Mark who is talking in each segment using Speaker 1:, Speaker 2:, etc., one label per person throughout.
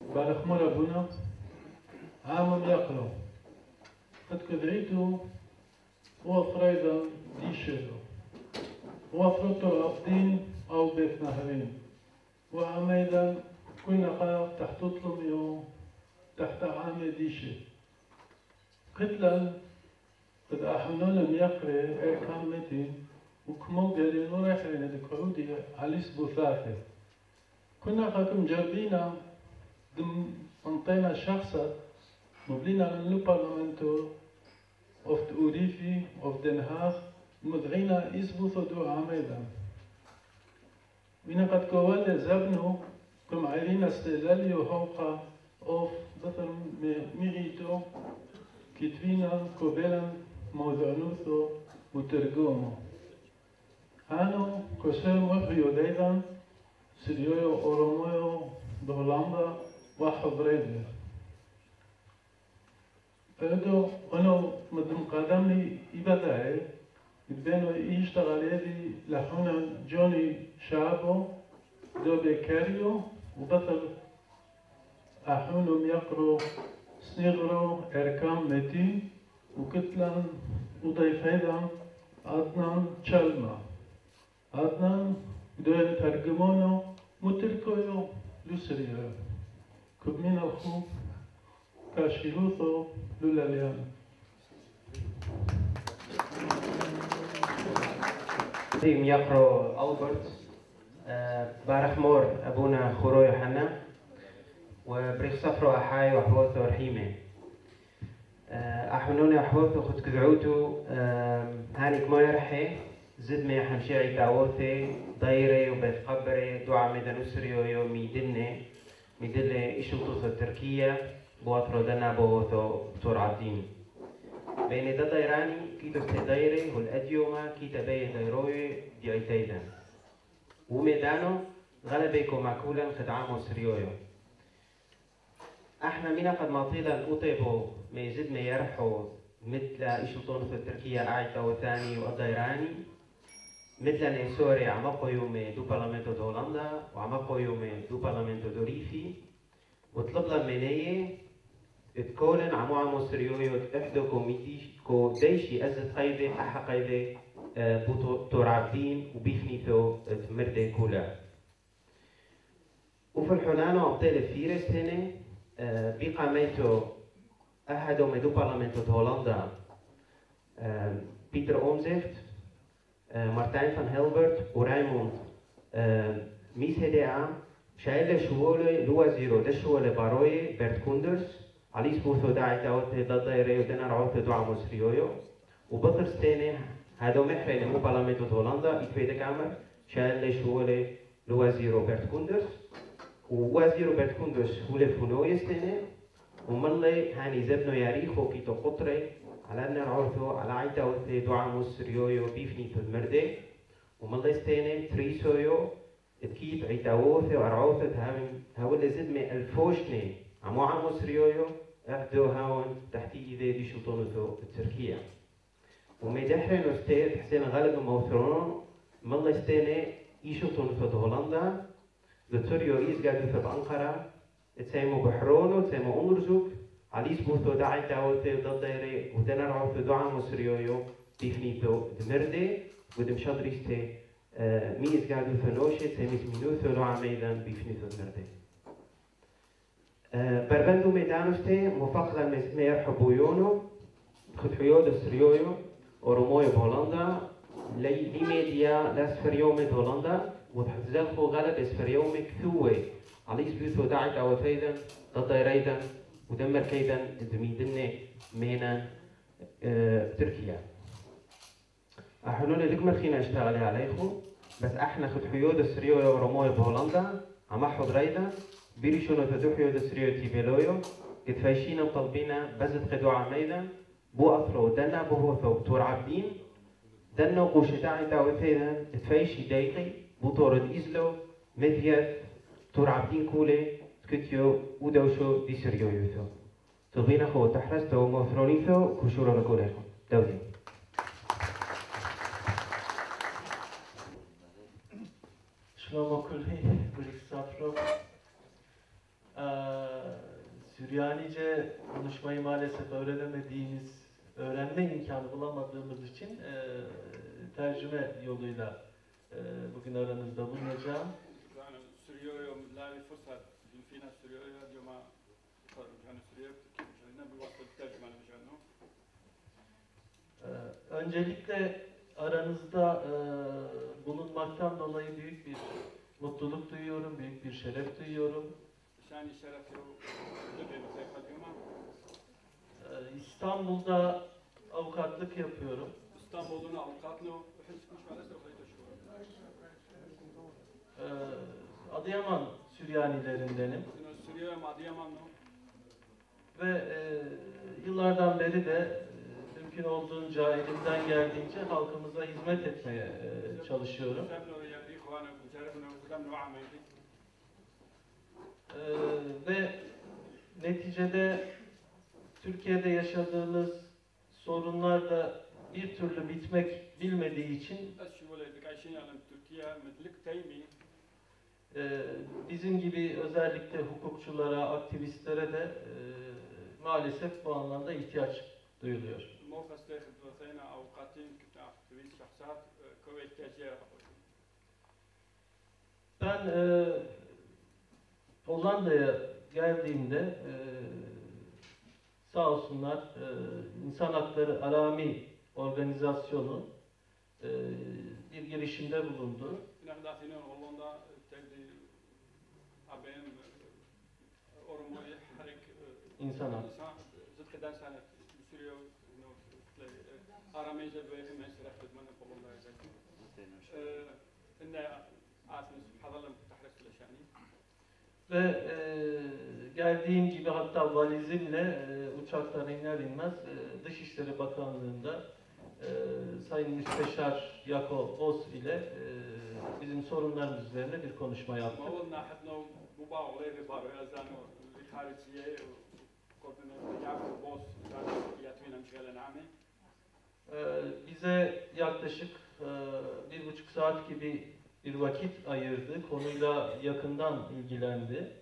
Speaker 1: بالخمول أبونا عامم يقلو قد كدعيتو وفريدا ديشلو وفرطو أفدين أو بيت نهرين وعميدا كنا قاق تحت طلميو تحت عامي ديشي قتلا قد أحملون يقري كامتي وكمو قالي نوريحين الكعودي عليس بوثاثي كنا قاكم جربينا دم انطينا شخصا مبلينا من البرلمانتو of de Urifi of Den Haag مدعينا يثبتوا دو عميدا وين قد كوال زبنو كم عيرين استهلالي وهوقا of بطر ميغيتو كتبينا كوبيلا موضعنوثو وترجمو هانو كسر وحيو ديدا سريويو أورومويو بهولندا وحبريدر فهدو أنا مدن قدم لي يبدأ يبدأ يشتغل يدي لحونا جوني شابو دو بكاريو وبطل أحونهم يقروا سنغرو إركام متي وكتلان وضيف هيدا عدنان تشلما عدنان دو ترجمانو متركويو لسريا كبمين الخو كاشيروثو لولاليان
Speaker 2: يقرأ ألبرت بارح مور أبونا خورو يوحنا وبريخ صفرو أحاي وحوثو رحيمة أحونوني وحوثو خد كدعوتو هانيك ما يرحي زد مي حمشيعي تعوثي ضيري وبيت قبري دعا ميدان أسريو يو ميدلني ميدلني إشوطوثو تركيا بواترو دنا بوثو بطور عدين بين دا دايراني كيتو ستدايري والأديوما كيتا بي دايروي ديعيتايدا وميدانو غلبيكو معكولا خدعامو سريويو احنا منا قد ماطيلا الأطيبو ميزد ميرحو مثل إشلطون في تركيا أعيتا وثاني والدايراني مثل نيسوري عمقو يومي دو برلمنتو دو هولندا وعمقو يومي دو برلمنتو دو ريفي وطلب لمنيه اتكولن عمو سريويو احدو كوميتي كو ديشي ازت قيدي احا قيدي بوتو تورعبدين وبيفنيثو تمردي كولا وفي الحنانو ابطال فيرس هنا بقاميتو احدو مدو برلمنتو هولندا بيتر اومزيفت مارتijn van Helbert ورايموند ميس هداعا شايلة شوولي لوازيرو ده شوولي باروي برت كوندرس عليس بوثو داعي تاوتي دايري ودنا رعوتي دعا مصريويو وبطر ستيني هادو محري لمو بالامنتو هولندا يتفيد كامر شايلة شوولي لوازيرو برت كوندرس ووازيرو برت كوندرس هولي فونوي ستيني ومالي هاني زبنو ياريخو كيتو قطري على أن رعوتو على عيتا وثي دعا مصريويو بيفنيتو المردي ومالي ستيني تريسويو تكيت عيتاوثي وأرعوثي هاول زدمي الفوشني عمو مصريويو احدو هاون تحتي إذا دي شوطونوثو التركية وميدحرين وستيت حسين غالب موثرون مالي ستيني إيشوطونوثو هولندا دكتوريو ريز قادو في بأنقرة تسيمو بحرونو تسيمو أمرزوك عليس بوثو داعي تاوثي وداديري ودنا رعوثو دعا مصريويو بيفنيتو دمردي ودم شادريستي ميز قادو فنوشي تسيميز مينوثو دعا ميدان بيفنيتو دمردي بربندو ميدانوستي مفقدا ميرحبو يونو خدحيو دستريويو أورومويو بهولندا لي ميديا لاسفريومي هولندا وتحتزلخو غلب اسفريومي كثوي عليس بيوثو داعي تاوثيدا داديريدا ودمر كيدا دميدني مينا تركيا احلول لك مرخينا اشتغلي عليكم بس احنا خد حيود السريو روموي بهولندا عم حض ريدا بيريشونو تدو حيود السريو تيبيلويو قد فايشينا وطلبينا بزت خدو عميدا بو اثرو دنا بوثو تور عبدين دنا وقوش داعي تاوثيدا تفايشي دايقي بو طورد ازلو مذيث تور عبدين كولي كتيو ودوشو دي سريو يوثو تلبينا خو تحرستو موثرونيثو كشورو لكوليكم دودي
Speaker 3: שלמה קולהי, בריך ספרו. Süryanice konuşmayı maalesef öğrenme imkanı bulamadığımız için tercüme yoluyla bugün aranızda bulunacağım. Öncelikle aranızda bulunmaktan dolayı büyük bir mutluluk duyuyorum, büyük bir şeref duyuyorum. İstanbul'da avukatlık yapıyorum. Adıyaman Süryanilerindenim. Ve yıllardan beri de mümkün olduğunca elimden geldiğince halkımıza hizmet etmeye çalışıyorum. Ve neticede Türkiye'de yaşadığımız sorunlar da bir türlü bitmek bilmediği için bizim gibi özellikle hukukçulara, aktivistlere de maalesef bu anlamda ihtiyaç duyuluyor. Ben Hollanda'ya geldiğimde sağ olsunlar İnsan Hakları Arami Organizasyonu bir girişimde bulundu. İnsan Hakları. Ve geldiğim gibi hatta valizimle uçaktan iner inmez Dışişleri Bakanlığı'nda Sayın Müsteşar Jakob Os ile bizim sorunlarımız üzerine bir konuşma yaptık. Bize yaklaşık 1,5 saat gibi bir vakit ayırdı, konuyla yakından ilgilendi.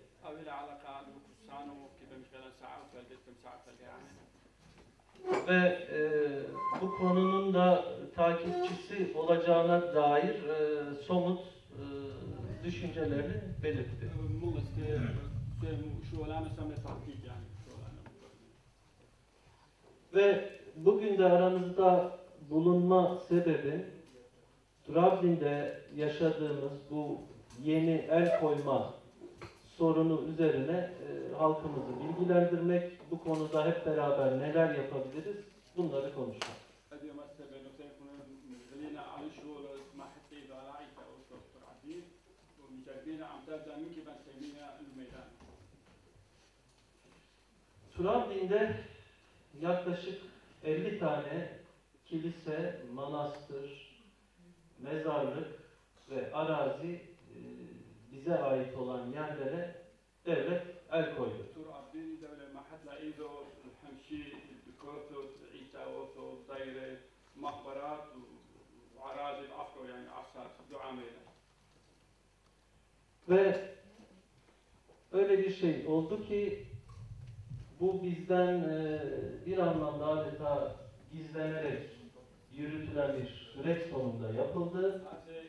Speaker 3: Ve bu konunun da takipçisi olacağına dair somut düşüncelerini belirtti. Ve bugün de aramızda bulunma sebebi Trabzon'da yaşadığımız bu yeni el koyma sorunu üzerine halkımızı bilgilendirmek, bu konuda hep beraber neler yapabiliriz, bunları konuşmak. Trabzon'da yaklaşık 50 tane kilise, manastır, mezarlık ve arazi bize ait olan yerlere devlet el koydu. Ve öyle bir şey oldu ki bu bizden bir anlamda adeta gizlenerek yürütülen bir süreç sonunda yapıldı.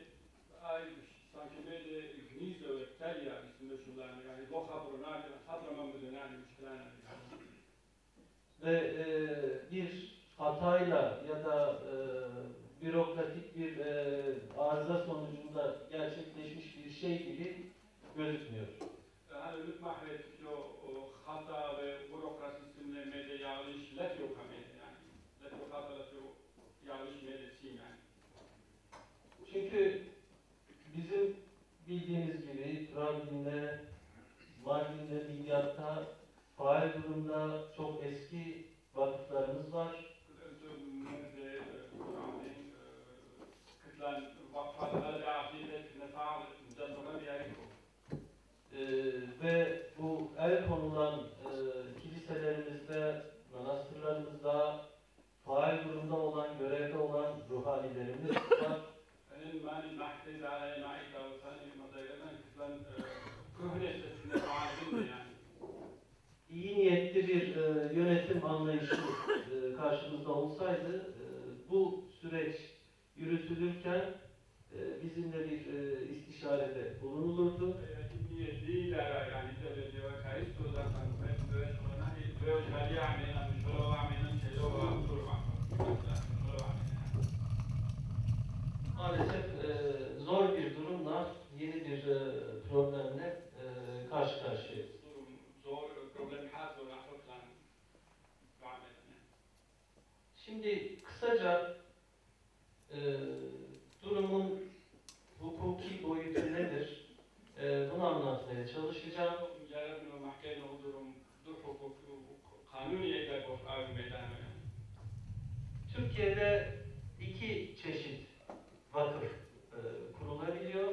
Speaker 3: Ve bir hatayla ya da bürokratik bir arıza sonucunda gerçekleşmiş bir şey gibi gözükmüyor. Çünkü bizim bildiğimiz gibi Trabzon'da, Mardin'de, Midyat'ta faal durumda çok eski vakıflarımız var. Ve bu şu karşımızda olsaydı bu süreç yürütülürken bizimle bir istişarede bulunulurdu. Maalesef zor bir durumla, yeni bir problemle karşı karşıyayız. Şimdi kısaca durumun hukuki boyutu nedir? Bunu anlatmaya çalışacağım. Türkiye'de iki çeşit vakıf kurulabiliyor.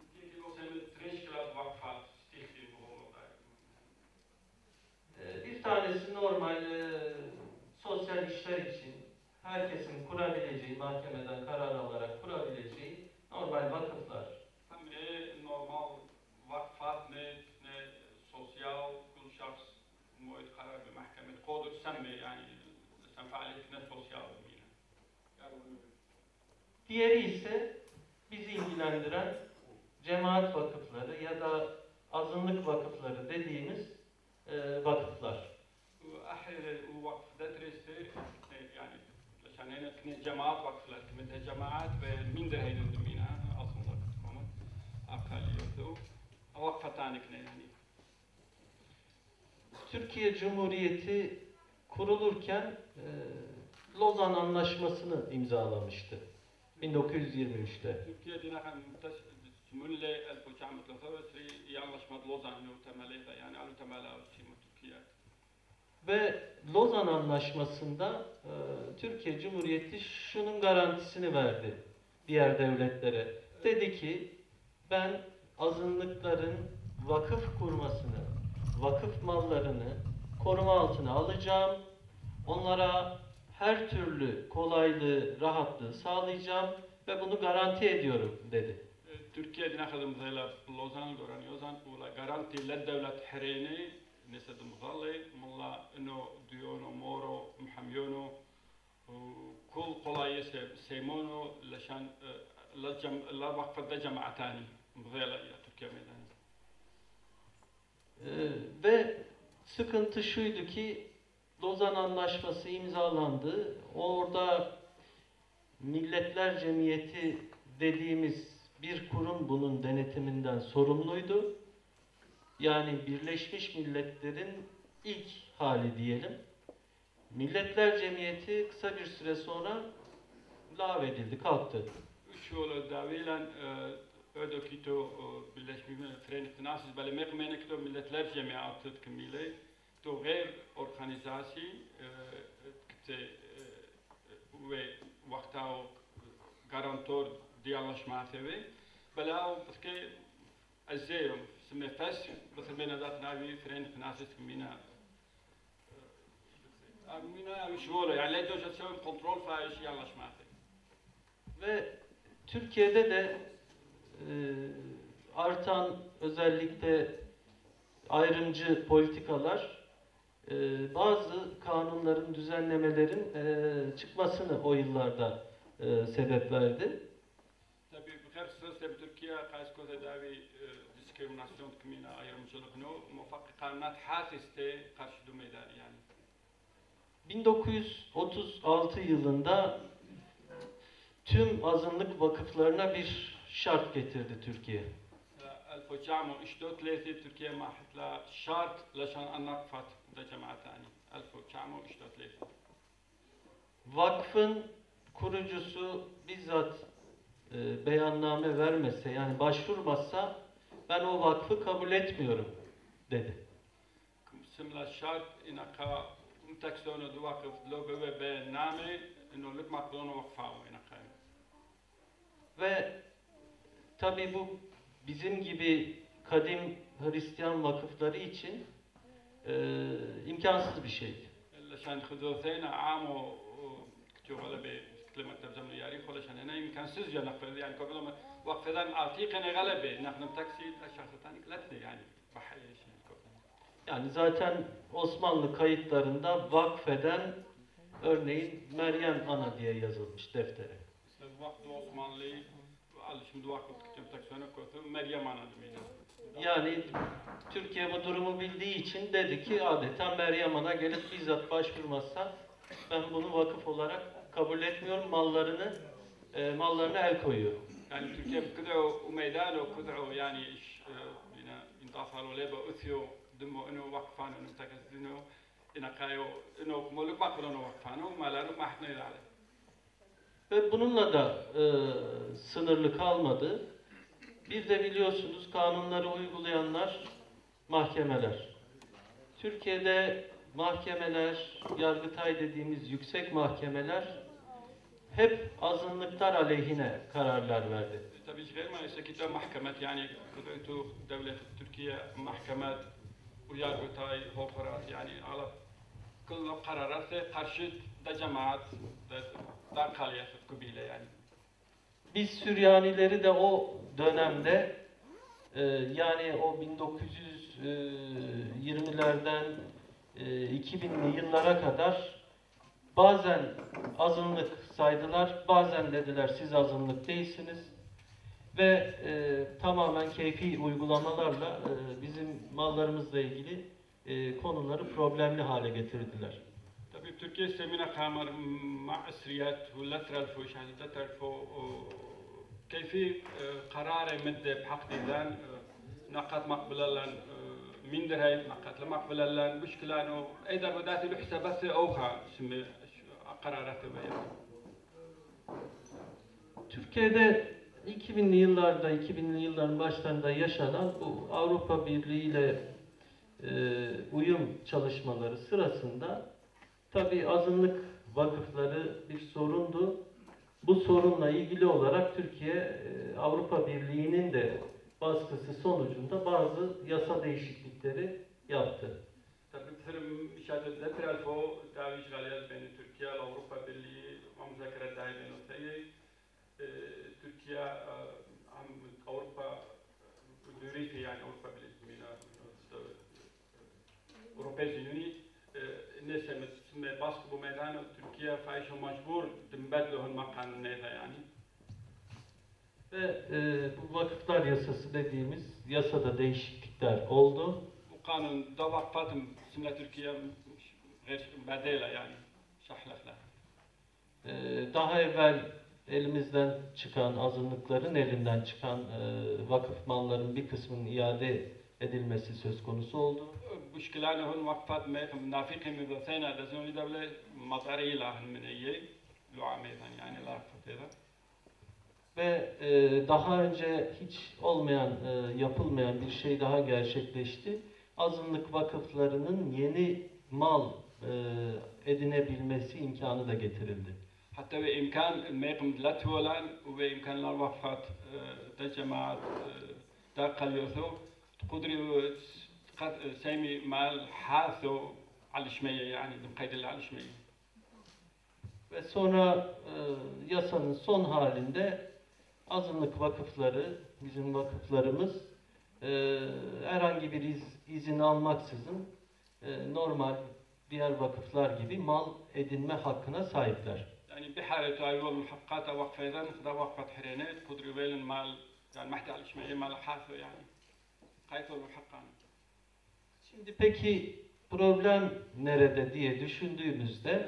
Speaker 3: Bir tanesi normal sosyal işler için herkesin kurabileceği, mahkemeden karar alarak kurabileceği normal vakıflar.
Speaker 4: Normal vakfat ne sosyal kul şahs muayet karar bir mahkeme kodu tسمي yani sen faaliyetine sosyal bir.
Speaker 3: Diğeri ise bizi ilgilendiren cemaat vakıfları ya da azınlık vakıfları dediğimiz vakıflar.
Speaker 4: وقف درسته يعني عشان هنا كنا جماعات وقفلات كنا جماعات من ده هيدا دمينا اصلا كمان اقليته وقفه ثانيه كنا yani.
Speaker 3: Türkiye Cumhuriyeti kurulurken Lozan Anlaşması'nı imzalamıştı 1923'te.
Speaker 4: Türkiye dinahan mülle 1923 yanlaşma Lozan temelinde yani alu temela Türkiye.
Speaker 3: Ve Lozan Anlaşması'nda Türkiye Cumhuriyeti şunun garantisini verdi diğer devletlere. Dedi ki ben azınlıkların vakıf kurmasını, vakıf mallarını koruma altına alacağım. Onlara her türlü kolaylığı, rahatlığı sağlayacağım ve bunu garanti ediyorum dedi.
Speaker 4: Türkiye dinahan mesela Lozan garantiyorsan bu garanti le devlet hereni نسد مظلي ملا انه ديونو مورو محميونو وكل قلايس سيمونو لشان لا وقف ده جماعة تاني مظلة يا تركيا ميدان.
Speaker 3: Ve sıkıntı şuydu ki Lozan Anlaşması imzalandı. Orada Milletler Cemiyeti dediğimiz bir kurum bunun denetiminden sorumluydu. Yani Birleşmiş Milletler'in ilk hali diyelim. Milletler Cemiyeti kısa bir süre sonra lağvedildi, kalktı.
Speaker 4: Şu davilen ödekito Birleşmiş Milletler'in nasıl böyle mekmenekto Milletler Cemiyeti tkmile to gayr organizasyon ve vakta garantor diyanlaşması ve bela porque azeyum سمفاش بس بين ذات ناوي فرين في ناس مينا مينا مشغولة يعني لا توجد تسوي كنترول فايش يلا شماتي.
Speaker 3: Ve Türkiye'de de artan özellikle ayrımcı politikalar bazı kanunların, düzenlemelerin çıkmasını o yıllarda sebep verdi.
Speaker 4: Tabii bu her sırada Türkiye kaçko tedavi diskriminasyon kmina ayrımcılık no muvaffak kanunat hasiste karşı durmaylar yani.
Speaker 3: 1936 yılında tüm azınlık vakıflarına bir şart getirdi Türkiye.
Speaker 4: 1933 Türkiye mahitla şart leşan anakfat da cemaatani. 1933.
Speaker 3: Vakfın kurucusu bizzat beyanname vermese yani başvurmazsa ben o vakfı kabul etmiyorum dedi.
Speaker 4: Simla şart inaka tekstonu du vakıf lobe ve beyanname ino lükmak bunu vakfavu inaka.
Speaker 3: Ve tabi bu bizim gibi kadim Hristiyan vakıfları için imkansız bir şeydi.
Speaker 4: Leşan huduseyna amo kütüğüyle bir كلمة ترجمة ياريخ ولا شان هنا يمكن سجى نقفل يعني قبل ما وقفنا عتيقنا غلبة نحن تاكسي الشخص الثاني ثلاثة يعني بحي شيء
Speaker 3: Yani zaten Osmanlı kayıtlarında vakfeden örneğin Meryem Ana diye yazılmış deftere.
Speaker 4: وقت Osmanlı şimdi vakit kimse kötü Meryem Ana demeydi.
Speaker 3: Yani Türkiye bu durumu bildiği için dedi ki adeta Meryem Ana gelip bizzat başvurmazsa ben bunu vakıf olarak kabul etmiyorum, mallarına el koyuyor.
Speaker 4: Yani Türkiye كذا وميدان وكذا يعني انتصروا ليه بأثيو دموا إنه وقفانو إنه تكسدينو إنه كايو إنه ملك بقولنا وقفانو ما لانو ما حنا يدعي.
Speaker 3: Ve bununla da sınırlı kalmadı. Bir de biliyorsunuz kanunları uygulayanlar mahkemeler. Türkiye'de mahkemeler, Yargıtay dediğimiz yüksek mahkemeler hep azınlıklar aleyhine kararlar verdi.
Speaker 4: Tabii ki ما يسكت محكمة يعني قضيته دولة تركيا محكمات ويارغتاي هوفرات يعني على كل قرارات karşı da cemaat da kaliyet kubile yani.
Speaker 3: Biz Süryanileri de o dönemde yani o 1920'lerden 2000'li yıllara kadar bazen azınlık saydılar, bazen dediler siz azınlık değilsiniz ve tamamen keyfi uygulamalarla bizim mallarımızla ilgili konuları problemli hale getirdiler.
Speaker 4: Tabii Türkiye semina kamar مع اسريات ولا ترالفو شهادة ترالفو كيفي قرار مدة بحق ديزان نقاط مقبلة لان من درهاي نقاط مقبلة لان مشكلة أيضا بدأت له حسابات أوخا سمي قرارات بيان.
Speaker 3: Türkiye'de 2000'li yıllarda, 2000'li yılların başlarında yaşanan bu Avrupa Birliği ile uyum çalışmaları sırasında tabii azınlık vakıfları bir sorundu. Bu sorunla ilgili olarak Türkiye Avrupa Birliği'nin de baskısı sonucunda bazı yasa değişiklikleri yaptı.
Speaker 4: Tabii مشاهدة ترالفو داوي إشغاليات بين تركيا والأوروبا Birliği ومذاكرات داعي بين Türkiye Avrupa Birliği yani Avrupa Birliği Avrupa Birliği neyse mesela baskı bu meydanı Türkiye faişe mecbur tembelluhun makanı neyse yani.
Speaker 3: Ve bu vakıflar yasası dediğimiz yasada değişiklikler oldu.
Speaker 4: Bu kanun da vakfatım şimdi Türkiye bedela yani şahlakla.
Speaker 3: Daha evvel elimizden çıkan azınlıkların elinden çıkan vakıf malların bir kısmının iade edilmesi söz konusu oldu.
Speaker 4: مشكلة هون وقفات منافقة من ذاتنا دزون لدولة مطارية لهم من أي لعامة yani lafı
Speaker 3: Ve daha önce hiç olmayan, yapılmayan bir şey daha gerçekleşti. Azınlık vakıflarının yeni mal edinebilmesi imkanı da getirildi.
Speaker 4: Hatta ve imkan meykum la tuğlan ve imkanlar vakfat da cemaat da kalıyorsa kudri سامي مال حاثو على الشمية يعني بقيد على الشمية.
Speaker 3: Ve sonra yasanın son halinde azınlık vakıfları, bizim vakıflarımız herhangi bir izin almaksızın normal diğer vakıflar gibi mal edinme hakkına sahipler.
Speaker 4: Yani bir حالة أيوة محققات وقفة ده وقفة حرينات قدر يبين مال يعني محتاج على الشمية مال حاثو يعني قيتوا المحققان.
Speaker 3: Şimdi peki problem nerede diye düşündüğümüzde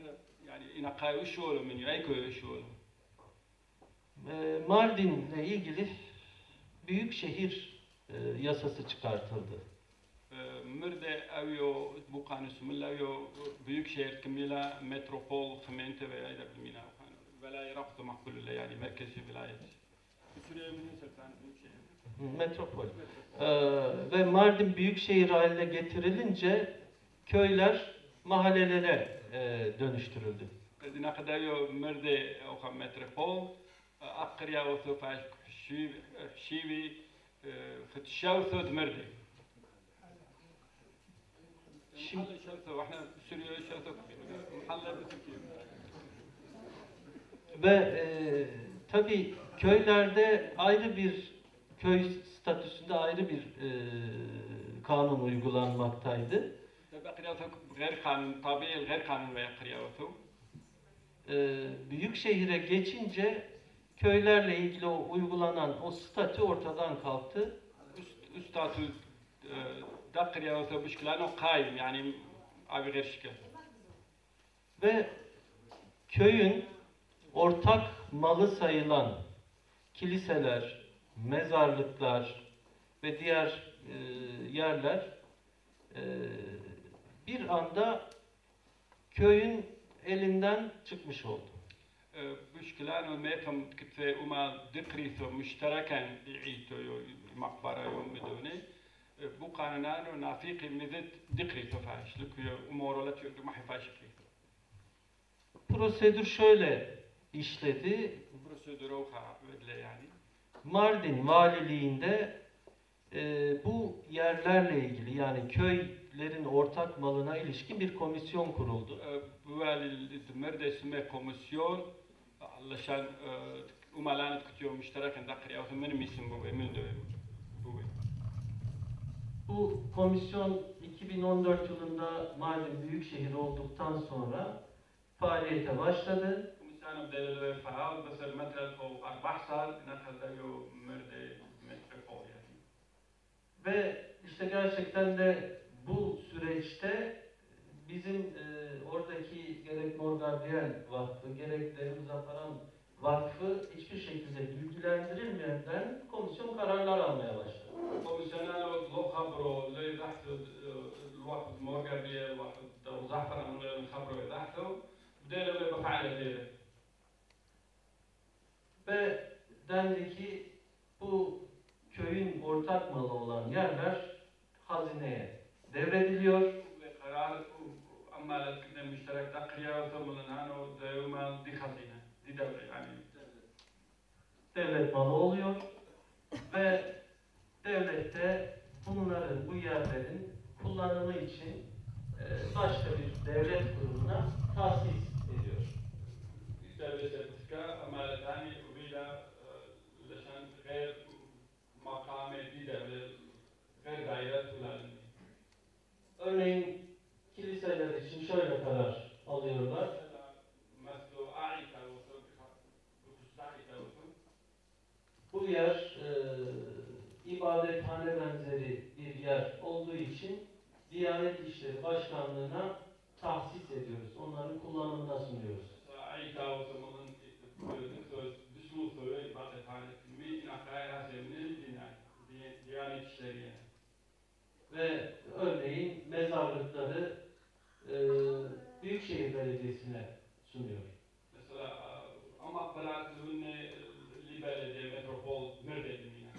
Speaker 3: Mardin'le ilgili büyükşehir yasası çıkartıldı.
Speaker 4: Mırde aviyo bu kanun aviyo büyükşehir kimila metropol kmente veya da bilmina velayet rabıta makbulüyle yani merkezi vilayet. Suriye'nin sırtlan büyükşehir.
Speaker 3: Metropol. Ve Mardin büyükşehir haline getirilince köyler mahallelere dönüştürüldü.
Speaker 4: Ne kadar mırde o metropol akriya o sofaş şivi فتشاو ثوت مردي. محل شوثو واحنا سوريا شوثو محل Türkiye.
Speaker 3: Ve tabii köylerde ayrı bir köy statüsünde ayrı bir kanun uygulanmaktaydı.
Speaker 4: غير قانون طبيعي غير قانون ve قريوته.
Speaker 3: Büyük şehire geçince köylerle ilgili o uygulanan o statü ortadan kalktı.
Speaker 4: statü da قريوته مشكلة قايم yani abi غير şekil.
Speaker 3: Ve köyün ortak malı sayılan kiliseler, mezarlıklar ve diğer yerler bir anda köyün elinden çıkmış oldu.
Speaker 4: مشكلة إنه ما يفهم كتير وما ذكريته مشتركا يعيتو مقبرة يوم بدوني bu kanunlar nafiki mizet ذكريته فاش لكي أموره لا تيجي ما حفاش كريته.
Speaker 3: Prosedür şöyle işledi.
Speaker 4: Prosedür oka ödle yani.
Speaker 3: Mardin valiliğinde bu yerlerle ilgili yani köylerin ortak malına ilişkin bir komisyon kuruldu.
Speaker 4: Bu valiliğinde ismi komisyon علشان ومالان كتير مشتركا ذكر أو ثمانية مسلم من ده.
Speaker 3: Bu komisyon 2014 yılında Mardin Büyükşehir olduktan sonra faaliyete başladı.
Speaker 4: Komisyon بدأ فعال بس مثلا هو 4 سال نأخذ له مرد متفق yani.
Speaker 3: Ve işte gerçekten de bu süreçte bizim oradaki gerek Mor Gabriel Vakfı, gerek Devrim Zaferan Vakfı hiçbir şekilde bilgilendirilmeden komisyon kararlar almaya başladı.
Speaker 4: Komisyonel lo خبروا اللي تحت الوقت Mor Gabriel Vakfı Devrim Zaferan'ın خبروا تحته بدأ له بفعل ذلك.
Speaker 3: Ve dendi ki bu köyün ortak malı olan yerler hazineye devrediliyor.
Speaker 4: قرار أما لكن مشترك تقرية وثمنها ودائما دي خزينة دي دولة yani.
Speaker 3: Devlet malı oluyor ve devlet de bunların, bu yerlerin kullanımı için başka bir devlet kurumuna tahsis ediyor.
Speaker 4: devlet sertifika ama yani وبلا لشان غير مقام دي devlet غير دائرة ولا.
Speaker 3: Örneğin kiliseler için şöyle karar alıyorlar. Bu yer ibadethane benzeri bir yer olduğu için Diyanet İşleri Başkanlığı'na tahsis ediyoruz. Onların kullanımına sunuyoruz. Ve örneğin mezarlıkları Büyükşehir Belediyesi'ne sunuyor.
Speaker 4: Mesela ama bıraktığını Libel'de metropol nerede bilmiyorum.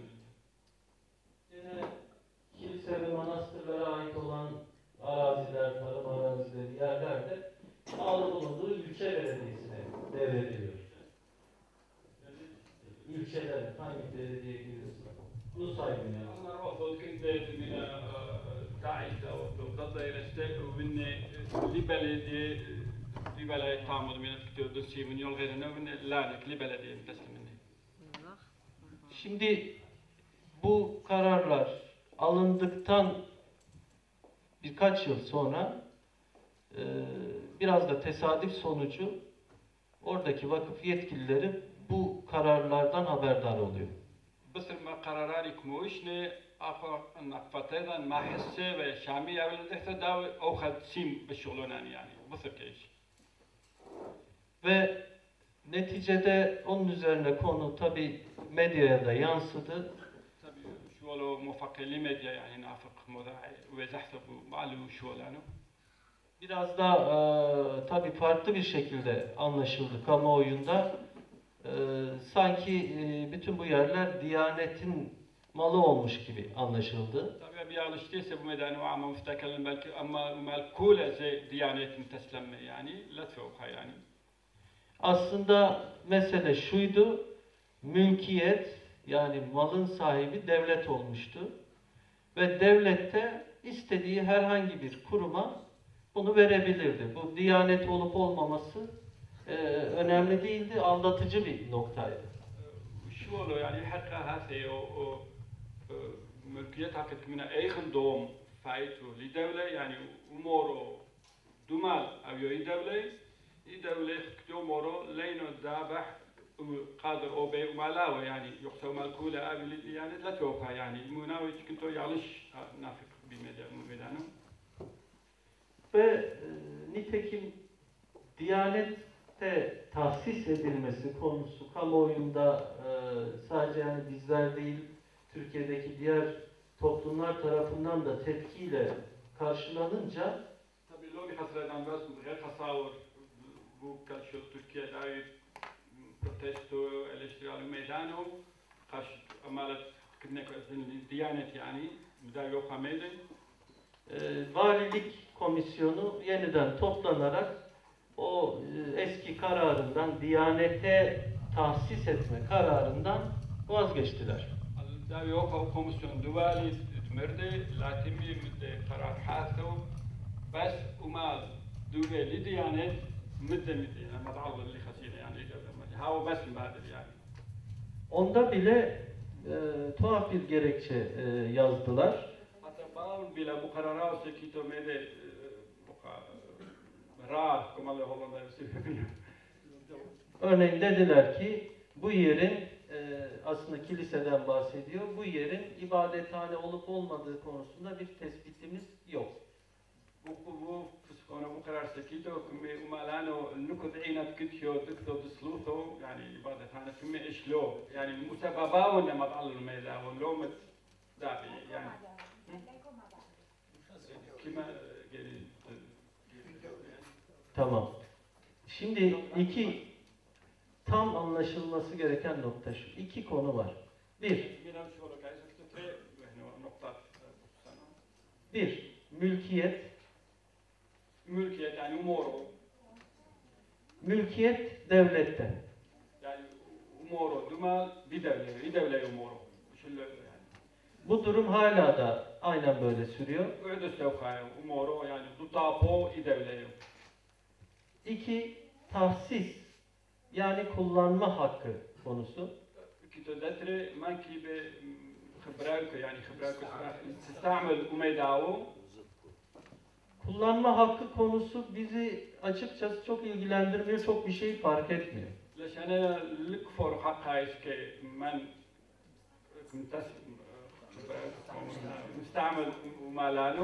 Speaker 3: Yine kilise ve manastırlara ait olan araziler, tarım arazileri, yerlerde bağlı bulunduğu ilçe belediyesine devrediliyor. İlçelere, hangi belediye giriyorsa. Bunu saygın yani.
Speaker 4: أنا رافض كنت من داعش أو ضد الاشتراك ومن لبلدي لبلدي تعمد من الكتاب شيء من يوم غيرنا من لا لبلدي متسلم مني.
Speaker 3: Şimdi bu kararlar alındıktan birkaç yıl sonra biraz da tesadüf sonucu oradaki vakıf yetkilileri bu kararlardan haberdar oluyor.
Speaker 4: بس ما قراري كموشني آخر نقطة ما حسه وشامي أول ده داو أو خد سيم بشغلوناني yani بس كيش.
Speaker 3: Ve neticede onun üzerine konu tabi medyaya da yansıdı.
Speaker 4: tabii şu alo mufakkeli medya yani nafık muda'i ve zahsabu malu şu olanı.
Speaker 3: Biraz da tabi farklı bir şekilde anlaşıldı kamuoyunda. Sanki bütün bu yerler Diyanet'in malı olmuş gibi anlaşıldı.
Speaker 4: tabii bir alıştıysa bu medeni ve ama müstekelin belki ama malkule ze Diyanet'in teslimme yani la tfevka yani.
Speaker 3: Aslında mesele şuydu, mülkiyet yani malın sahibi devlet olmuştu. Ve devlet de istediği herhangi bir kuruma bunu verebilirdi. Bu Diyanet olup olmaması önemli değildi, aldatıcı bir noktaydı.
Speaker 4: شو له يعني حقها هذه ملكيتها كتمنى أيخن دوم فايتو لدولة يعني أمورو دومال أو يو دولة دولة كتو مورو لينو دابح قادر أو بي ومالاوي يعني يقسو مالكولا أبي يعني لا توقع يعني مناوي كنتو يعلش نافق بميدانه.
Speaker 3: Ve nitekim Diyanet'te tahsis edilmesi konusu kamuoyunda sadece yani bizler değil, Türkiye'deki diğer toplumlar tarafından da tepkiyle karşılanınca
Speaker 4: tabii lo bihasredan bas غير تصاور bu kalşo Türkiye dair protesto eleştirel meydano karşı amalet kidnek Diyanet yani müdahale kamedi.
Speaker 3: Valilik komisyonu yeniden toplanarak o eski kararından, Diyanet'e tahsis etme kararından vazgeçtiler.
Speaker 4: Da yok komisyon duvali tmerdi latimi müdde karar hasu bas umal duvali Diyanet müdde yani madallı li khasine yani havu bas badil yani.
Speaker 3: Onda bile tuhaf bir gerekçe yazdılar.
Speaker 4: Hatta bile bu karara sekito mede ra kumalı Hollanda'da söylüyor.
Speaker 3: Örneğin dediler ki bu yerin aslında kiliseden bahsediyor. Bu yerin ibadethane olup olmadığı konusunda bir tespitimiz yok.
Speaker 4: Bu karar sekito kimi umalano nukud inat kityo dikto disluto yani ibadethane kimi işlo yani musababa ve madallu meyda ve lomet dabi yani kime geri
Speaker 3: Tamam. Şimdi tam anlaşılması gereken nokta şu. İki konu var. Bir, mülkiyet.
Speaker 4: Mülkiyet yani umoro.
Speaker 3: Mülkiyet devletten.
Speaker 4: Yani umoro, dumal bir devlet umoro. Şöyle yani.
Speaker 3: Bu durum hala da aynen böyle sürüyor.
Speaker 4: Öyle sevkaya umoro yani dutapo devlet.
Speaker 3: İki, tahsis yani kullanma hakkı konusu.
Speaker 4: Kitodatre manki be خبراك yani تستعمل وميداو.
Speaker 3: Kullanma hakkı konusu bizi açıkçası çok ilgilendirmiyor, çok bir şey fark etmiyor.
Speaker 4: لشان لكفر حقها إسكي من مستعمل ومالانو.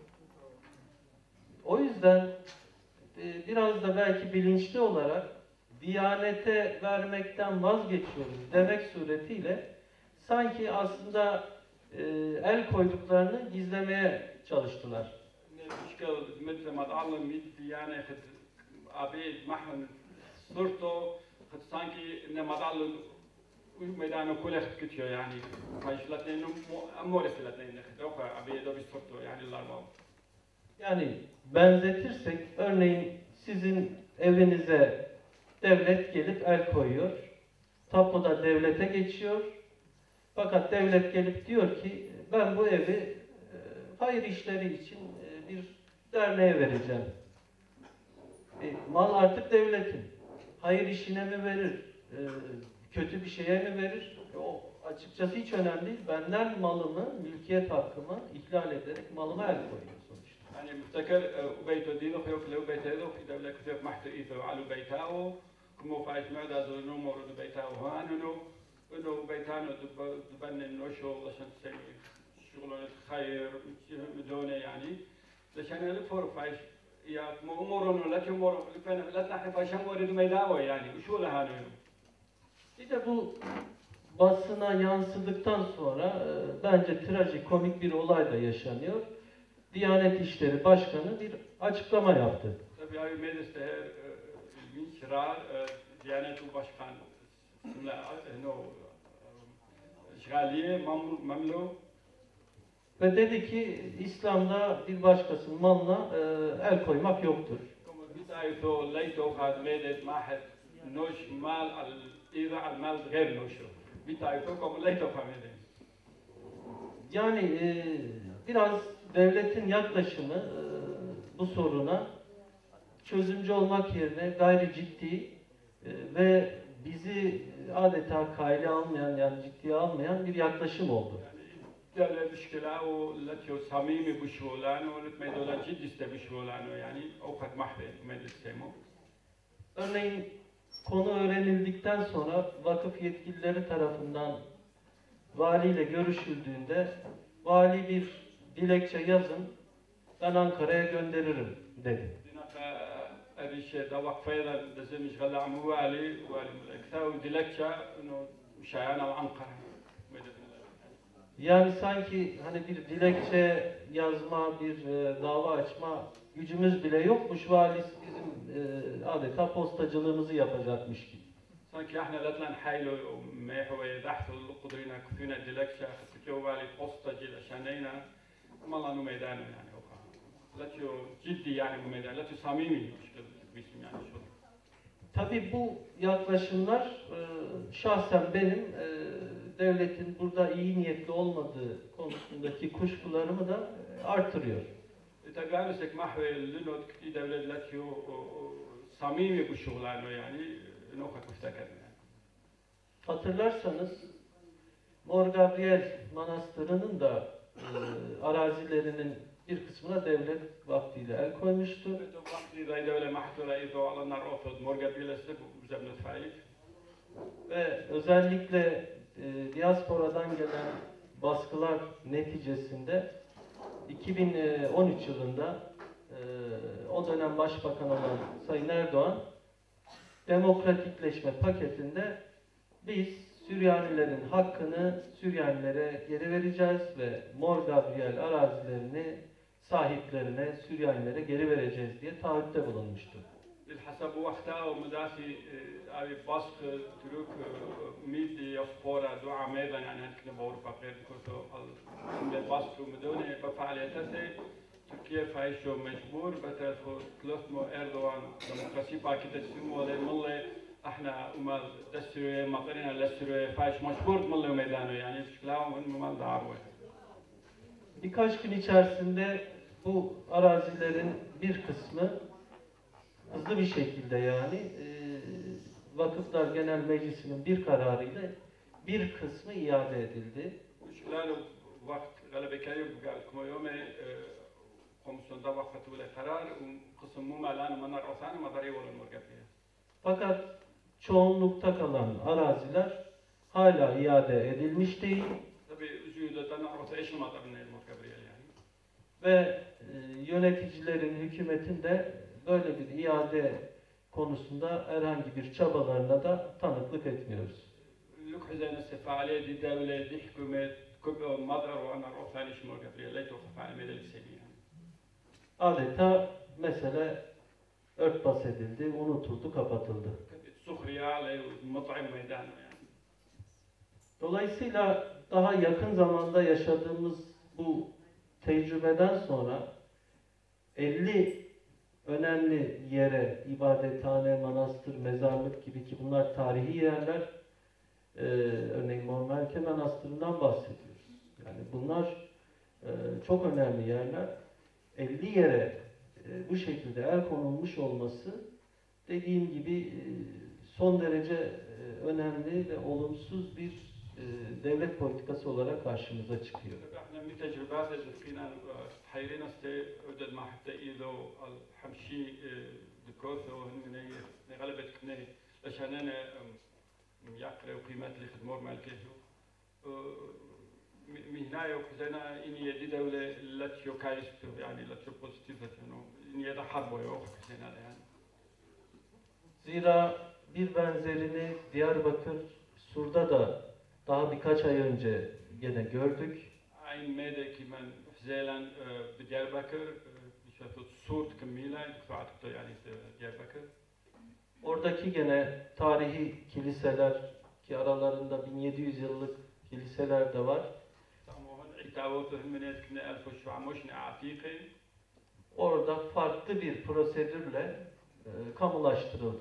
Speaker 3: O yüzden biraz da belki bilinçli olarak Diyanete vermekten vazgeçiyoruz demek suretiyle sanki aslında el koyduklarını gizlemeye çalıştılar.
Speaker 4: مثل ما تعلم يعني أبي محمد صرته sanki ne madallı meydanı kule kıtıyor yani kayışlatlarını amoresilatlarını yok abi de bir sortu yani larma.
Speaker 3: Yani benzetirsek örneğin sizin evinize devlet gelip el koyuyor. Tapuda devlete geçiyor. Fakat devlet gelip diyor ki ben bu evi hayır işleri için bir derneğe vereceğim. Mal artık devletin. Hayır işine mi verir? Kötü bir şeye mi verir? O açıkçası hiç önemli değil. Benden malımı, mülkiyet hakkımı ihlal ederek malıma el koyuyor sonuçta.
Speaker 4: Yani müfteker ubeyto dino yok le ubeyto edo ki devlet kütüp mahtu ito alu beytao kumu faiz mevda zulunum morudu beytao hanunu unu beytano dubannen noşo laşan seni şuğlanı hayır müdone yani لشان الفور فايش يا امورون لا تمور لا تحرف عشان ورد ميداوي yani شو لها
Speaker 3: Bir de bu basına yansıdıktan sonra bence trajikomik bir olay da yaşanıyor. Diyanet İşleri Başkanı bir açıklama yaptı.
Speaker 4: Tabii abi mecliste ilginç şirar Diyanet Başkan no işgaliye mamlu
Speaker 3: Ve dedi ki İslam'da bir başkasının malına el koymak yoktur. Yani biraz devletin yaklaşımı bu soruna çözümcü olmak yerine gayri ciddi ve bizi adeta kayda almayan yani ciddiye almayan bir yaklaşım oldu.
Speaker 4: دولة مشكلة والتي صميمي بشغلانه والتي دولة جدية بشغلانه يعني أوقات محبة مجلس تيمو.
Speaker 3: Örneğin konu öğrenildikten sonra vakıf yetkilileri tarafından valiyle görüşüldüğünde vali bir dilekçe yazın, ben Ankara'ya gönderirim dedi.
Speaker 4: هذا الشيء ده وقف أيضا لازم يشغل عم والي ملكته ودلكشة إنه مشايعنا لأنقرة.
Speaker 3: Yani sanki hani bir dilekçe yazma, bir dava açma gücümüz bile yokmuş, vali bizim adeta postacılığımızı yapacakmış gibi.
Speaker 4: sanki احنا لا نحايلوا ما هو يدحثوا القدرين كفينا دلكشة خطيو والي postacı لشانينا ما الله ميدانه يعني أوقع. لا تيو جدي يعني ميدان لا تيو صميمي مشكلة بيسم يعني شو.
Speaker 3: Tabii bu yaklaşımlar şahsen benim devletin burada iyi niyetli olmadığı konusundaki kuşkularımı da artırıyor.
Speaker 4: تجانسك محور لأنه كتير دولة لا تيو صميمي بشغلانه يعني نوخك مفتكر يعني.
Speaker 3: Hatırlarsanız Mor Gabriel Manastırı'nın da arazilerinin bir kısmına devlet vaktiyle el koymuştu. Ve özellikle diasporadan gelen baskılar neticesinde 2013 yılında o dönem başbakan olan Sayın Erdoğan demokratikleşme paketinde biz Süryanilerin hakkını Süryanilere geri vereceğiz ve Mor Gabriel arazilerini sahiplerine, Süryanilere geri vereceğiz diye taahhütte bulunmuştu.
Speaker 4: بالحسب وقتها ومدافي أبي باسق تروك ميد يسبورا دعاء ميدا يعني هنكنا بأوروبا غير كوتو الباسق ومدوني بفعالياته تركيا فايشو مجبور بتعرفو تلوثمو إردوان ديمقراطية باكيتسيمو ولا ملة احنا وما دستورية ما قرينا دستورية فايش مجبور ملة وميدانه يعني بشكلهم هم مال دعوة.
Speaker 3: Birkaç gün içerisinde bu arazilerin bir kısmı hızlı bir şekilde yani Vakıflar Genel Meclisi'nin bir kararıyla bir kısmı iade edildi.
Speaker 4: Şulanı vakt galiba kayıp قالكم يوم komisyonda vakfı ile karar kısım mumalan manar osan madari olan murgafiye.
Speaker 3: Fakat çoğunlukta kalan araziler hala iade edilmiş değil.
Speaker 4: Tabii üzüldü de narota eşim atabine murgafiye yani.
Speaker 3: Ve yöneticilerin, hükümetin de böyle bir iade konusunda herhangi bir çabalarına da tanıklık etmiyoruz.
Speaker 4: Lükhüzene sefale di devlet di hükümet kubbe madar ve anar osan eşim murgafiye leyto sefale medel seni.
Speaker 3: Adeta mesele örtbas edildi, unutuldu, kapatıldı. Dolayısıyla daha yakın zamanda yaşadığımız bu tecrübeden sonra 50 önemli yere, ibadethane, manastır, mezarlık gibi ki bunlar tarihi yerler, örneğin Mormelke Manastırı'ndan bahsediyoruz. Yani bunlar çok önemli yerler. 50 yere bu şekilde el konulmuş olması dediğim gibi son derece önemli ve olumsuz bir devlet politikası olarak karşımıza çıkıyor.
Speaker 4: مهناية وكذا إني دي دولة لا تيوكايست يعني لا تيوبوزيتيفة إنه إني ده حرب ويوخ كذا يعني.
Speaker 3: Zira bir benzerini Diyarbakır, Sur'da da daha birkaç ay önce gene gördük.
Speaker 4: Aynı mede kimen Zeeland Diyarbakır, şöyle Sur kemiyle faatı yani Diyarbakır.
Speaker 3: Oradaki gene tarihi kiliseler ki aralarında 1700 yıllık kiliseler de var. Orada farklı bir prosedürle kamulaştırıldı.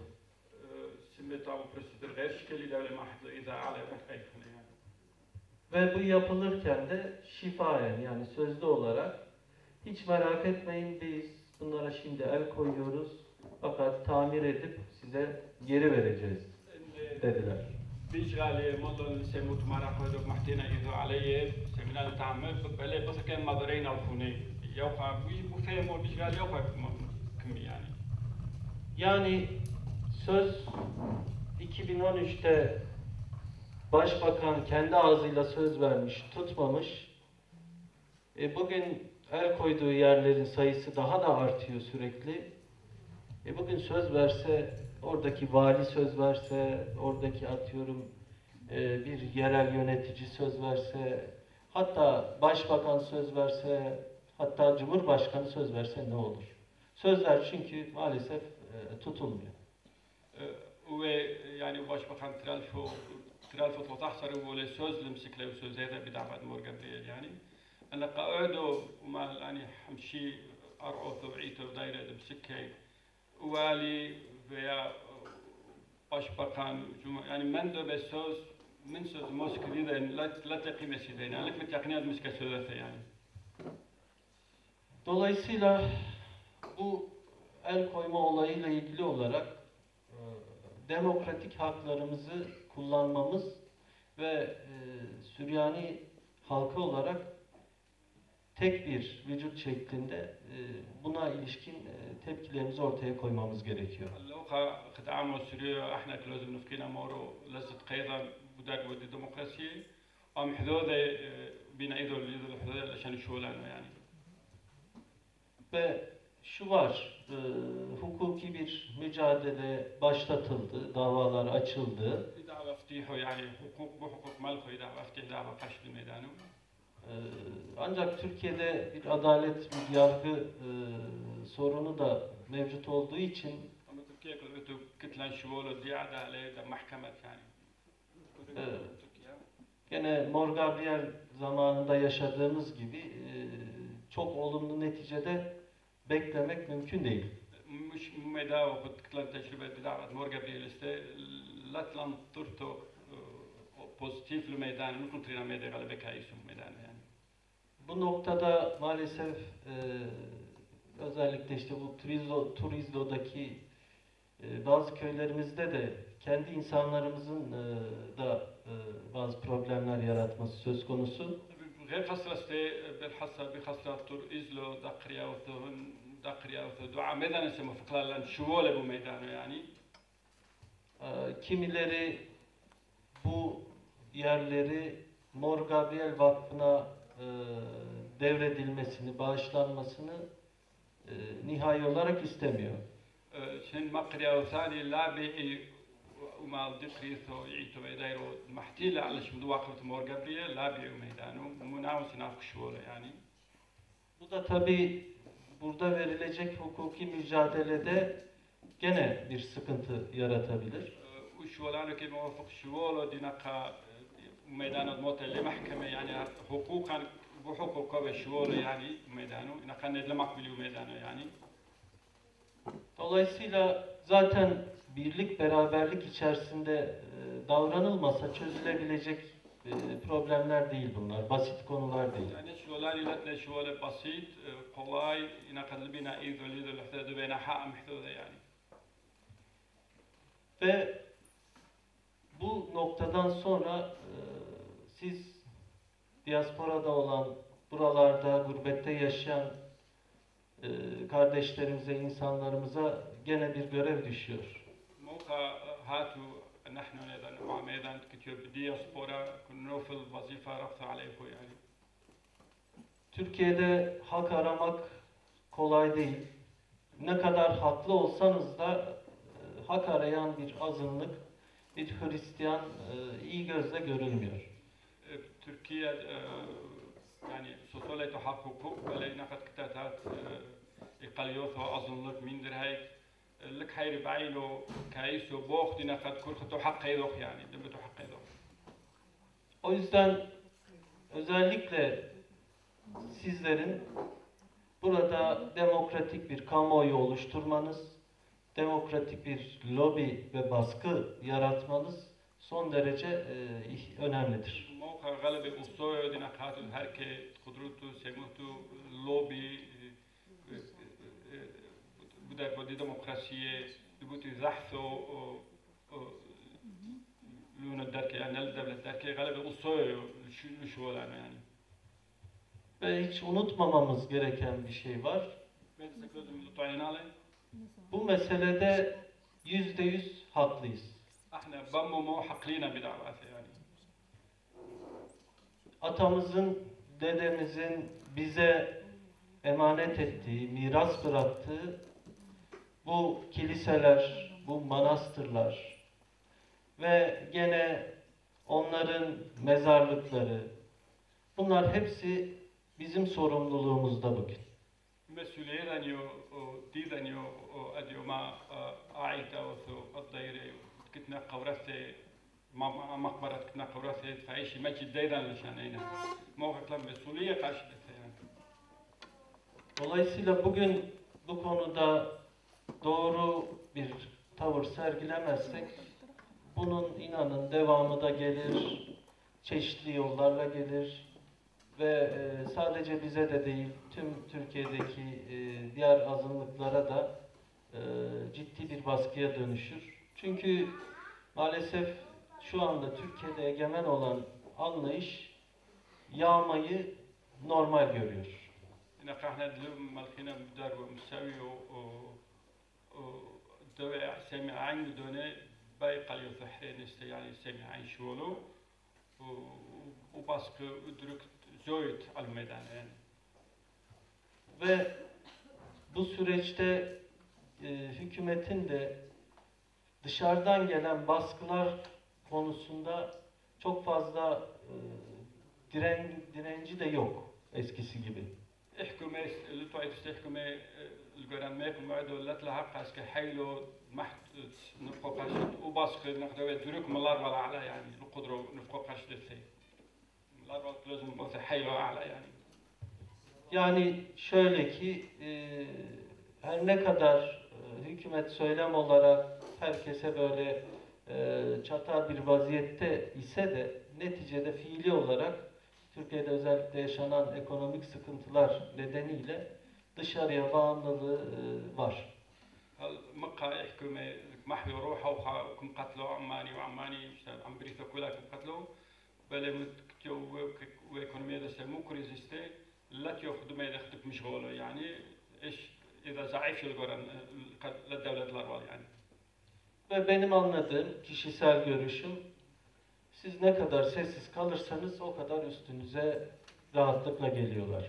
Speaker 3: Ve bu yapılırken de şifayen yani sözlü olarak hiç merak etmeyin biz bunlara şimdi el koyuyoruz fakat tamir edip size geri vereceğiz dediler.
Speaker 4: بيشغالي مدن سموت مرة خذوا محتنا إذا عليه من التعامل بقى بس كان مدرين أو فوني يوقع مفهم مش قال يوقع كمي يعني.
Speaker 3: Yani söz 2013'te Başbakan kendi ağzıyla söz vermiş, tutmamış. Bugün el koyduğu yerlerin sayısı daha da artıyor sürekli. Bugün söz verse, oradaki vali söz verse, oradaki atıyorum bir yerel yönetici söz verse, hatta başbakan söz verse, hatta cumhurbaşkanı söz verse ne olur? Sözler çünkü maalesef tutulmuyor.
Speaker 4: Ve yani başbakan ترالفو تحصر ولا سوز لمسك له سوز هذا بدعوة مور جبريل يعني أنا قاعده وما يعني حمشي أرعوث وعيته ودايرة بسكة والي veya başbakan yani men de be söz min söz moskvi de la tekimesi de yani mit yakniyat miske sözse yani.
Speaker 3: Dolayısıyla bu el koyma olayıyla ilgili olarak demokratik haklarımızı kullanmamız ve Süryani halkı olarak tek bir vücut şeklinde buna ilişkin tepkilerimizi ortaya koymamız gerekiyor.
Speaker 4: خدعموا سوريا احنا لازم نفكينا مورو لازم قيدا بدك ودي ديمقراطية ام حدوده بين ايدو الحدود عشان شغلانه yani.
Speaker 3: Ve şu var, hukuki bir mücadele başlatıldı, davalar açıldı. Ancak Türkiye'de bir adalet, bir yargı sorunu da mevcut olduğu için gene Mor Gabriel zamanında yaşadığımız gibi çok olumlu neticede beklemek mümkün değil.
Speaker 4: مش ميدا وقد كلان تجربة بدعوة مور جابريل لا تلان طرتو pozitif الميدان ممكن ترينا ميدا غالبا كايسو ميدان yani.
Speaker 3: Bu noktada maalesef özellikle işte bu Turizlo'daki bazı köylerimizde de kendi insanlarımızın da bazı problemler yaratması söz konusu.
Speaker 4: غير خسرته بالحسب بخسرة توريزلو دقريا وثون دقريا وثون دعاء ميدان اسمه فقلان شوال bu meydanı yani.
Speaker 3: Kimileri bu yerleri Mor Gabriel Vakfı'na devredilmesini, bağışlanmasını nihai olarak istemiyor.
Speaker 4: Şimdi makriya وثاني لا وما دقريثو يعيتو بيدايرو محتيل على شمدو وقفت مور جابريل لا بيعو ميدانو مناوس نافق شوالو yani.
Speaker 3: Bu da tabii burada verilecek hukuki mücadelede gene bir sıkıntı yaratabilir.
Speaker 4: وشوالانو كي موافق شوالو ديناقا ميدانو موتا اللي محكمة يعني حقوقا بحقوقه بشوالو يعني ميدانو نقا ندلمق بليو ميدانو yani.
Speaker 3: Dolayısıyla zaten birlik, beraberlik içerisinde davranılmasa çözülebilecek problemler değil bunlar, basit konular değil.
Speaker 4: Yani şualar لا شوال basit, kolay, inakadlibina idol ihtiyadı beyna haq mihtuda yani.
Speaker 3: Ve bu noktadan sonra siz diasporada olan, buralarda, gurbette yaşayan kardeşlerimize, insanlarımıza gene bir görev düşüyor. Türkiye'de hak aramak kolay değil. Ne kadar haklı olsanız da hak arayan bir azınlık, bir Hristiyan iyi gözle görülmüyor.
Speaker 4: Türkiye yani sosyal hukuk ve nafat kitatat iqaliyot ve azınlık mindir hay lek hayri baylo kayso boğ dinafat kurkutu hakkı yok yani demetu hakkı yok.
Speaker 3: O yüzden özellikle sizlerin burada demokratik bir kamuoyu oluşturmanız, demokratik bir lobi ve baskı yaratmanız son derece önemlidir.
Speaker 4: غالب أسطورة دينا قاتل هركة قدرته سموته لوبي بدأ بدي ديمقراطية بيبوتي زحثو لون الدركة يعني الدولة الدركة غالب أسطورة شو ولا يعني
Speaker 3: Ve hiç unutmamamız gereken bir şey var. Bu meselede %100 haklıyız. Atamızın, dedemizin bize emanet ettiği, miras bıraktığı bu kiliseler, bu manastırlar ve gene onların mezarlıkları, bunlar hepsi bizim sorumluluğumuzda bugün. Dolayısıyla bugün bu konuda doğru bir tavır sergilemezsek bunun inanın devamı da gelir, çeşitli yollarla gelir ve sadece bize de değil tüm Türkiye'deki diğer azınlıklara da ciddi bir baskıya dönüşür. Çünkü maalesef şu anda Türkiye'de egemen olan anlayış yağmayı normal görüyor. Ve bu süreçte hükümetin de dışarıdan gelen baskılar konusunda çok fazla direnci de yok eskisi gibi. Yani şöyle ki her ne kadar hükümet söylem olarak herkese böyle çatar bir vaziyette ise de neticede fiili olarak Türkiye'de özellikle yaşanan ekonomik sıkıntılar nedeniyle dışarıya bağımlılığı var. Ve benim anladığım kişisel görüşüm, siz ne kadar sessiz kalırsanız o kadar üstünüze rahatlıkla geliyorlar.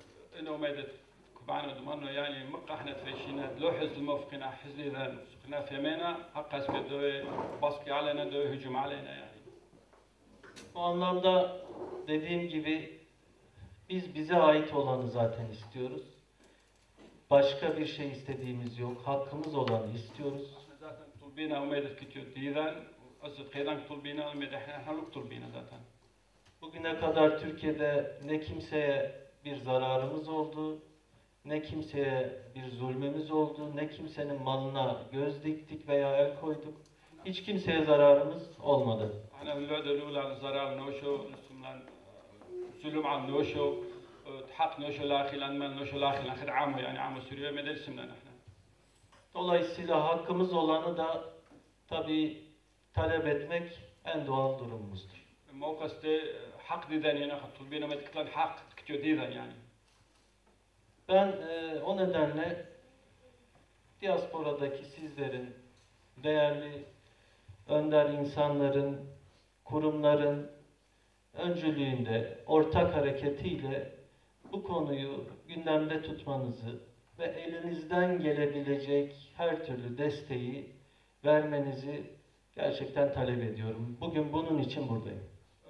Speaker 3: Bu anlamda dediğim gibi biz bize ait olanı zaten istiyoruz. Başka bir şey istediğimiz yok. Hakkımız olanı istiyoruz. Bugüne kadar Türkiye'de ne kimseye bir zararımız oldu, ne kimseye bir zulmümüz oldu, ne kimsenin malına göz diktik veya el koyduk. Hiç kimseye zararımız olmadı. Dolayısıyla hakkımız olanı da tabii talep etmek en doğal durumumuzdur. Ben o nedenle diasporadaki sizlerin, değerli önder insanların, kurumların öncülüğünde, ortak hareketiyle bu konuyu gündemde tutmanızı ve elinizden gelebilecek her türlü desteği vermenizi gerçekten talep ediyorum. Bugün bunun için buradayım.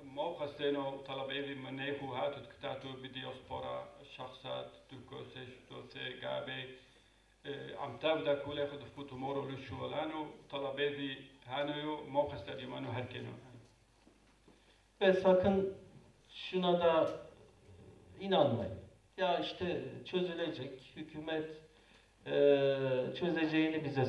Speaker 3: Ve sakın şuna da inanmayın. Ya işte çözülecek, hükümet çözeceğini bize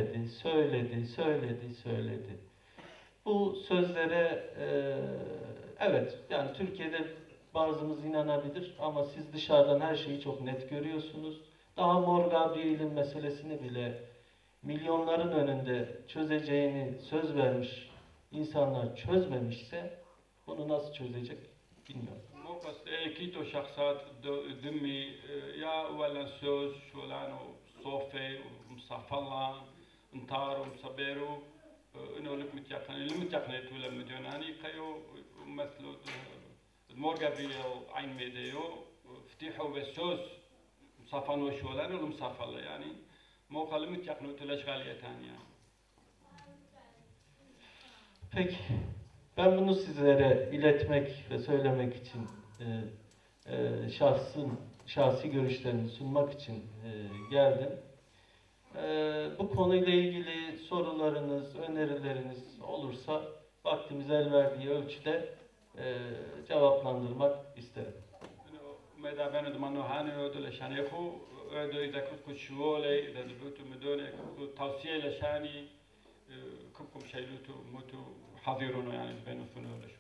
Speaker 3: söyledi. Bu sözlere evet, yani Türkiye'de bazımız inanabilir ama siz dışarıdan her şeyi çok net görüyorsunuz. Daha Mor Gabriel'in meselesini bile milyonların önünde çözeceğini söz vermiş insanlar çözmemişse bunu nasıl çözecek bilmiyorum.
Speaker 4: بس كيتو شخصات دمي يا ولا سوز شولانو صوفي ومصافلا انطارو ومصبيرو انه لك متيقن اللي متيقن ولا مديوناني كيو مثلو المورجا بيو عين ميديو فتيحو بسوس مصافن وشولانو ومصافلا يعني موقع اللي متيقن ولا اشغاليه ثانيه.
Speaker 3: Peki, ben bunu sizlere iletmek ve söylemek için şahsi görüşlerimi sunmak için geldim. Bu konuyla ilgili sorularınız, önerileriniz olursa vaktimiz el verdiği ölçüde cevaplandırmak isterim.
Speaker 4: ماذا بين ضمنه هاني ودول شانيخو ودو إذا كنت شوالي إذا دبوتو مدوني كنت توصية لشاني كبكم شيلوتو موتو حاضرونه يعني بين الفنون